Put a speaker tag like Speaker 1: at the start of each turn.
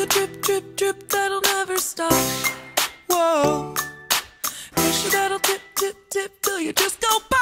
Speaker 1: drip, drip, drip that'll never stop. Whoa. Pressure that'll tip, tip, tip till you just go pop.